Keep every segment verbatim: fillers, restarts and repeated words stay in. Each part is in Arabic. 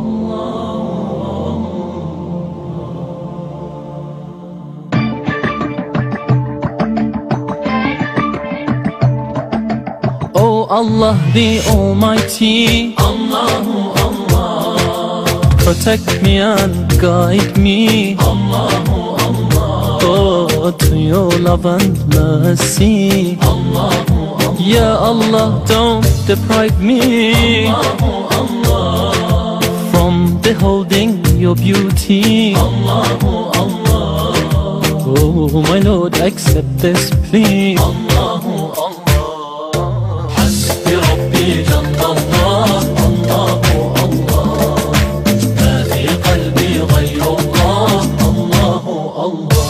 Oh Allah the Almighty, Allahu Allah, protect me and guide me, Allahu Allah, oh, to your love and mercy. Allahu Allah, Ya Allah, don't deprive me Allahu Allah, from beholding your beauty. Allahu Allah, Oh my Lord, accept this plea. Allahu Allah. حسبي ربي جل الله، الله الله، ما في قلبي غير الله، الله الله.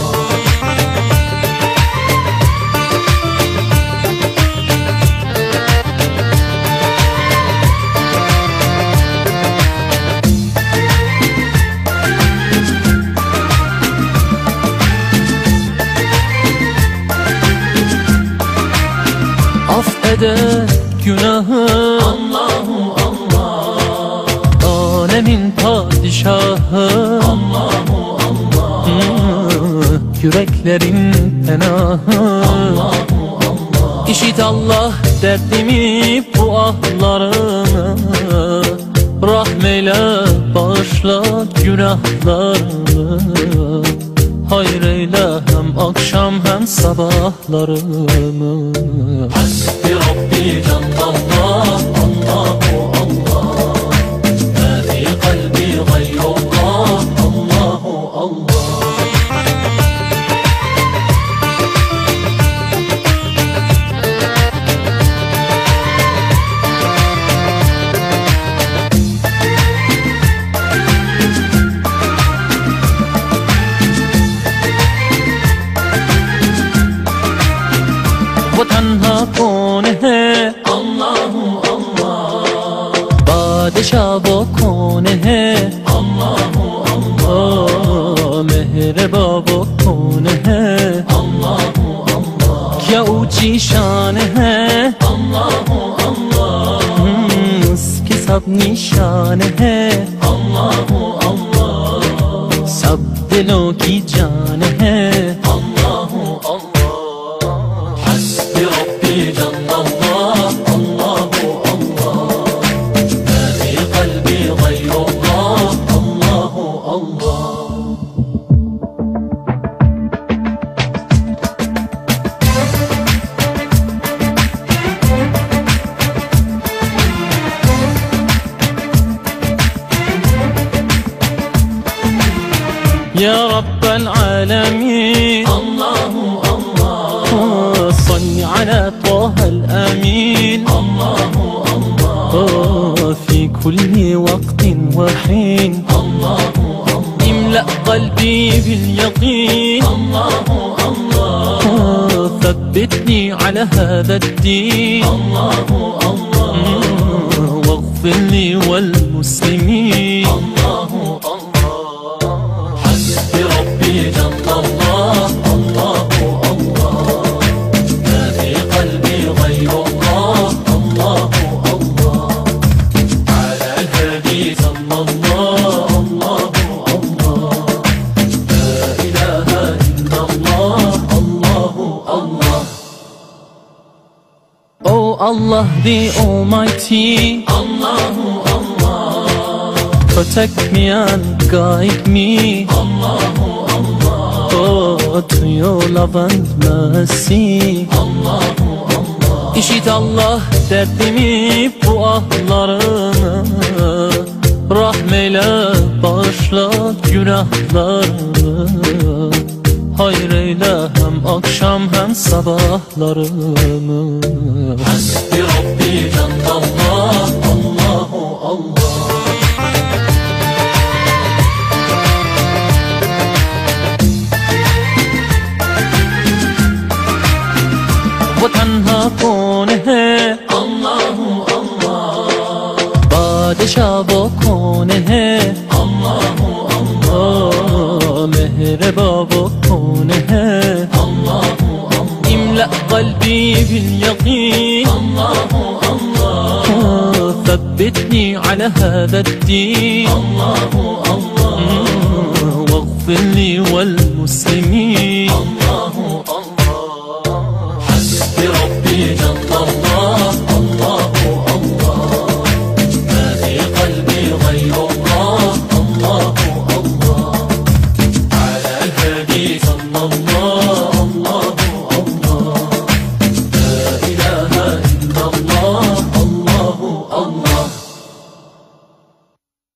Affeder günahı Allahu Allah, alemin padişahı, Allahu Allah, hmm, yüreklerin penahı. Allahu Allah, İşit Allah derdimi, bu ahlarımı, rahmeyle bağışla günahlarımı. Hayır eyle hem akşam hem sabahlarımı. حسبي ربي جل الله، الله الله، ما في قلبي غير الله، الله الله. वो तन्हा कौन है, الله الله، बादशाह वो कौन है, الله الله، ओ मेहरबा वो कौन है, الله الله، क्या ऊंची शान है, الله الله، हम्म, उसकी सब निशान है, الله الله، सब दिलों की जान है. الله الله. حسبي ربي جل الله، الله الله، ما في قلبي غير الله، الله الله. يا رب العالمين، الله الله، صل على طه الأمين، الله الله، في كل وقت وحين، الله الله، املأ قلبي باليقين، الله الله، ثبتني على هذا الدين، الله الله، واغفر لي والمسلمين. الله الله. حسبي ربي جل الله، الله الله، ما في قلبي غير الله، الله الله، على الهادي صلى الله، الله الله، لا إله إلا الله، الله الله. Oh Allah the Almighty, Allahu Allah, protect me and guide me, Allahu Allah, oh, to your love and mercy. Allahu Allah, İşit Allah derdimi, bu ahlarımı, rahmeyle bağışla günahlarımı. Hayır eyle hem akşam hem sabahlarımı. حسبي ربي جل الله، الله الله. वो तन्हा कौन है, الله الله، बादशाह वो कौन है, الله الله، ओ मेहरबा वो कौन है, الله الله، املأ قلبي باليقين، الله الله، ثبتني على هذا الدين، الله الله واغفر لي والمسلمين. الله